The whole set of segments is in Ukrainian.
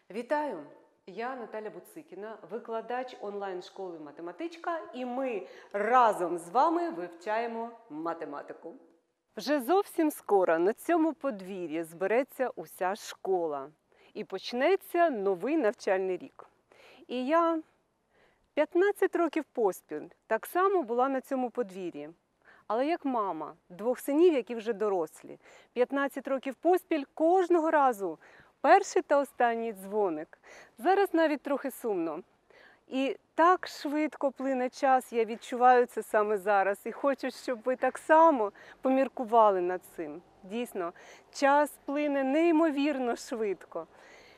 Вітаю! Я Наталя Буцикіна, викладач онлайн-школи «Математичка», і ми разом з вами вивчаємо математику. Вже зовсім скоро на цьому подвір'ї збереться уся школа і почнеться новий навчальний рік. І я 15 років поспіль так само була на цьому подвір'ї. Але як мама двох синів, які вже дорослі, 15 років поспіль кожного разу перший та останній дзвоник. Зараз навіть трохи сумно. І так швидко плине час, я відчуваю це саме зараз. І хочу, щоб ви так само поміркували над цим. Дійсно, час плине неймовірно швидко.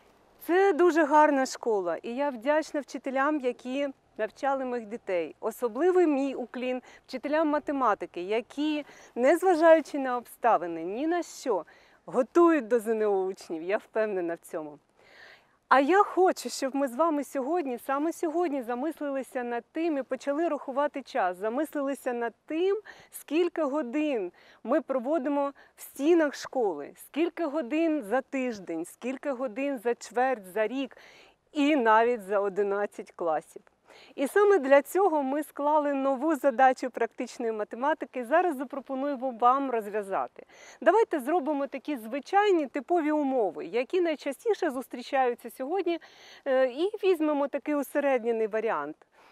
Це дуже гарна школа, і я вдячна вчителям, які навчали моїх дітей. Особливий мій уклін вчителям математики, які, незважаючи на обставини, ні на що, готують до ЗНО учнів, я впевнена в цьому. А я хочу, щоб ми з вами сьогодні, саме сьогодні, замислилися над тим і почали рахувати час, замислилися над тим, скільки годин ми проводимо в стінах школи, скільки годин за тиждень, скільки годин за чверть, за рік і навіть за 11 класів. І саме для цього ми склали нову задачу практичної математики. Зараз запропонуємо вам розв'язати. Давайте зробимо такі звичайні типові умови, які найчастіше зустрічаються сьогодні, і візьмемо такий усереднений варіант.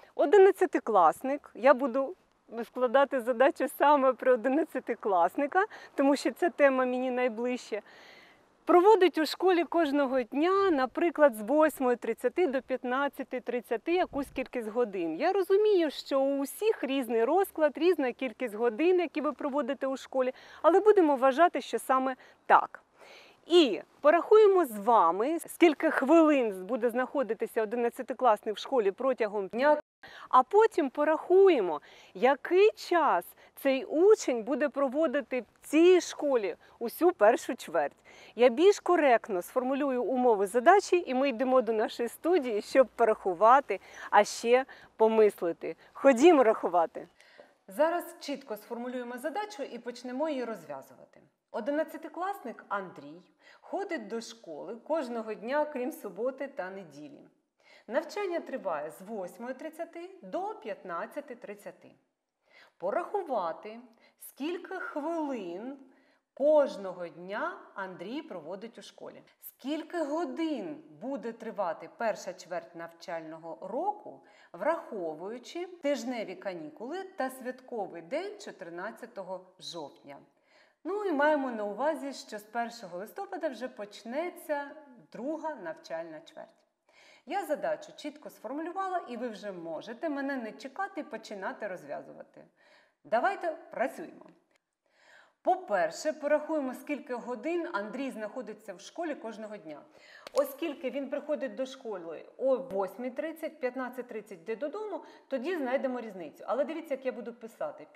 11-класник, я буду складати задачу саме про 11-класника, тому що ця тема мені найближча. Проводить у школі кожного дня, наприклад, з 8:30 до 15:30 якусь кількість годин. Я розумію, що у всіх різний розклад, різна кількість годин, які ви проводите у школі, але будемо вважати, що саме так. І порахуємо з вами, скільки хвилин буде знаходитися 11-класник в школі протягом дня, а потім порахуємо, який час цей учень буде проводити в цій школі усю першу чверть. Я більш коректно сформулюю умови задачі, і ми йдемо до нашої студії, щоб порахувати, а ще помислити. Ходімо рахувати. Зараз чітко сформулюємо задачу і почнемо її розв'язувати. 11-класник Андрій ходить до школи кожного дня, крім суботи та неділі. Навчання триває з 8:30 до 15:30. Порахувати, скільки хвилин кожного дня Андрій проводить у школі. Скільки годин буде тривати перша чверть навчального року, враховуючи тижневі канікули та святковий день 14 жовтня. Ну і маємо на увазі, що з 1 листопада вже почнеться друга навчальна чверть. Я задачу чітко сформулювала, і ви вже можете мене не чекати і починати розв'язувати. Давайте працюємо. По-перше, порахуємо, скільки годин Андрій знаходиться в школі кожного дня. Оскільки він приходить до школи о 8:30, 15:30 йде додому, тоді знайдемо різницю. Але дивіться, як я буду писати.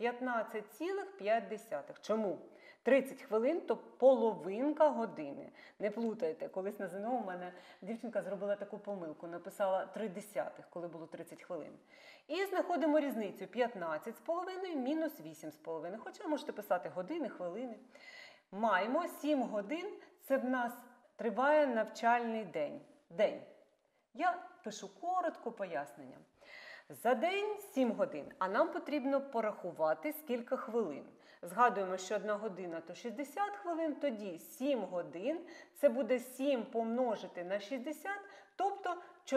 15,5. Чому? 30 хвилин – то половинка години. Не плутайте, колись на ЗНО у мене дівчинка зробила таку помилку, написала 0,3, коли було 30 хвилин. І знаходимо різницю 15,5 мінус 8,5. Хоча можете писати години, хвилини. Маємо 7 годин, це в нас триває навчальний день. Я пишу коротко пояснення. За день 7 годин, а нам потрібно порахувати, скільки хвилин. Згадуємо, що 1 година – то 60 хвилин, тоді 7 годин – це буде 7 помножити на 60, тобто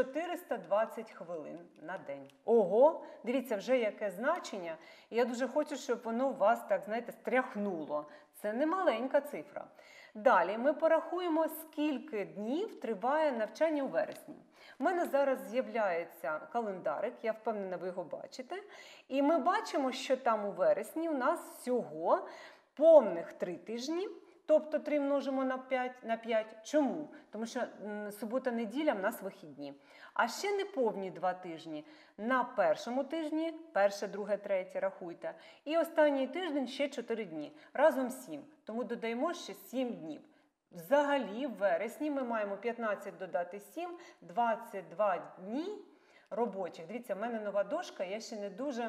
420 хвилин на день. Ого! Дивіться, вже яке значення. І я дуже хочу, щоб воно вас, так, знаєте, стряхнуло. Це не маленька цифра. Далі ми порахуємо, скільки днів триває навчання у вересні. У мене зараз з'являється календарик, я впевнена, ви його бачите. І ми бачимо, що там у вересні у нас всього повних 3 тижні, тобто 3 множимо на 5. Чому? Тому що субота-неділя в нас вихідні. А ще неповні 2 тижні. На першому тижні, 1, 2, 3, рахуйте. І останній тиждень ще 4 дні. Разом 7. Тому додаємо ще 7 днів. Взагалі, в вересні ми маємо 15 додати 7, 22 дні робочих. Дивіться, в мене нова дошка, я ще не дуже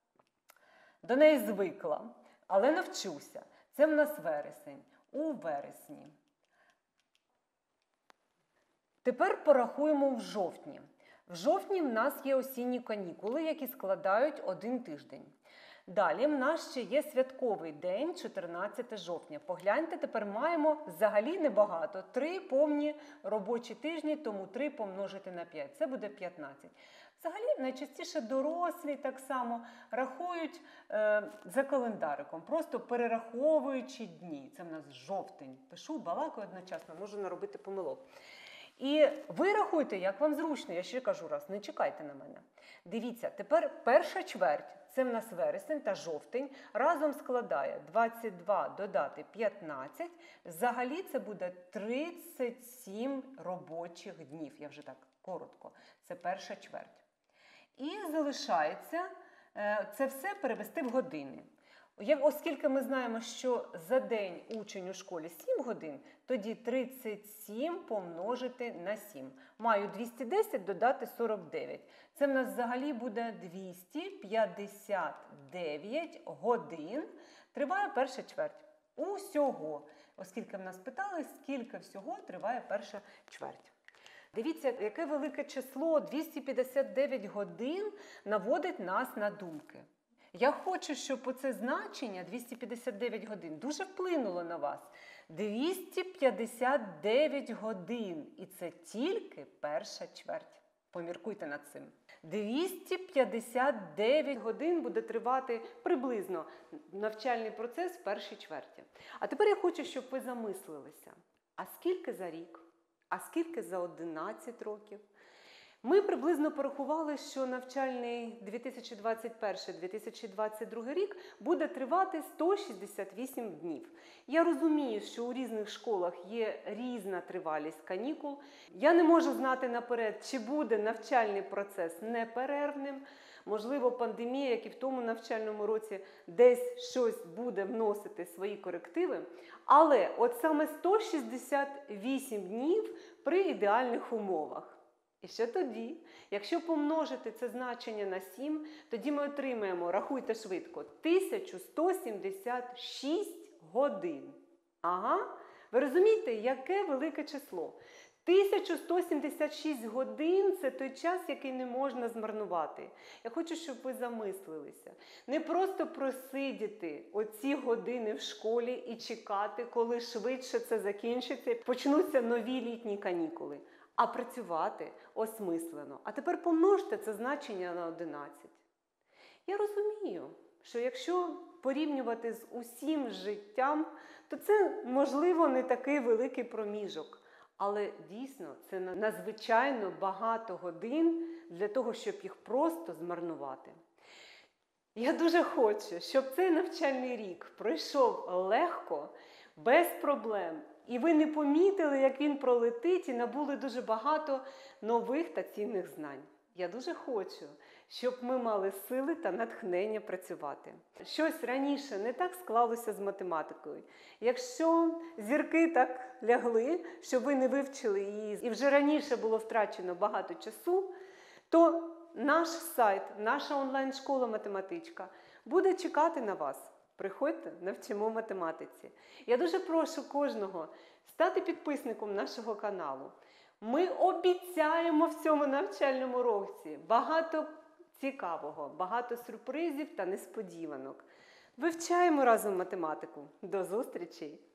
до неї звикла, але навчуся. Це в нас вересень. У вересні Тепер порахуємо в жовтні. В жовтні в нас є осінні канікули, які складають 1 тиждень. Далі в нас ще є святковий день, 14 жовтня. Погляньте, тепер маємо взагалі небагато. 3 повні робочі тижні, тому 3 помножити на 5. Це буде 15. Взагалі, найчастіше дорослі так само рахують за календариком, просто перераховуючи дні. Це в нас жовтень. Пишу, балакаю одночасно, можу наробити помилок. І ви рахуйте, як вам зручно, я ще кажу раз, не чекайте на мене. Дивіться, тепер перша чверть, це в нас вересень та жовтень, разом складає 22 додати 15, взагалі це буде 37 робочих днів, я вже так коротко, це перша чверть. І залишається це все перевести в години. Оскільки ми знаємо, що за день учень у школі 7 годин, тоді 37 помножити на 7. Маю 210 додати 49. Це в нас взагалі буде 259 годин. Триває перша чверть. Усього. Оскільки в нас питали, скільки всього триває перша чверть. Дивіться, яке велике число, 259 годин наводить нас на думки. Я хочу, щоб оце значення 259 годин дуже вплинуло на вас. 259 годин. І це тільки перша чверть. Поміркуйте над цим. 259 годин буде тривати приблизно навчальний процес в першій чверті. А тепер я хочу, щоб ви замислилися. А скільки за рік? А скільки за 11 років? Ми приблизно порахували, що навчальний 2021-2022 рік буде тривати 168 днів. Я розумію, що у різних школах є різна тривалість канікул. Я не можу знати наперед, чи буде навчальний процес неперервним. Можливо, пандемія, як і в тому навчальному році, десь щось буде вносити свої корективи. Але от саме 168 днів при ідеальних умовах. І що тоді? Якщо помножити це значення на 7, тоді ми отримаємо, рахуйте швидко, 1176 годин. Ага, ви розумієте, яке велике число? 1176 годин – це той час, який не можна змарнувати. Я хочу, щоб ви замислилися. Не просто просидіти оці години в школі і чекати, коли швидше це закінчиться, почнуться нові літні канікули. А працювати осмислено. А тепер помножте це значення на 11. Я розумію, що якщо порівнювати з усім життям, то це, можливо, не такий великий проміжок. Але дійсно це надзвичайно багато годин для того, щоб їх просто змарнувати. Я дуже хочу, щоб цей навчальний рік пройшов легко, без проблем. І ви не помітили, як він пролетить, і набули дуже багато нових та цінних знань. Я дуже хочу, щоб ми мали сили та натхнення працювати. Щось раніше не так склалося з математикою. Якщо зірки так лягли, що ви не вивчили її, і вже раніше було втрачено багато часу, то наш сайт, наша онлайн-школа «Математичка» буде чекати на вас. Приходьте, навчимо математиці. Я дуже прошу кожного стати підписником нашого каналу. Ми обіцяємо в цьому навчальному році багато цікавого, багато сюрпризів та несподіванок. Вивчаємо разом математику. До зустрічі!